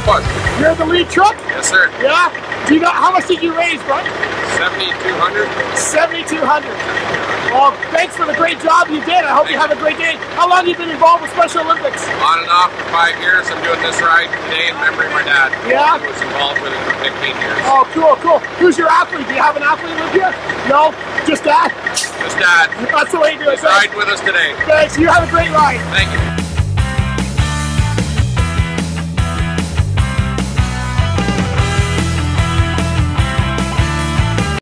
was. You're the lead truck? Yes, sir. Yeah? Do you know, how much did you raise, bud? 7,200. 7,200. Well, thanks for the great job you did. I hope you have a great day. How long have you been involved with Special Olympics? On and off for 5 years. I'm doing this ride today in memory of my dad. Yeah? He was involved with it for 15 years. Oh, cool, cool. Who's your athlete? Do you have an athlete with you? No? Just dad? Just dad. That's the way you do it. He's riding with us today. Thanks. You have a great ride. Thank you.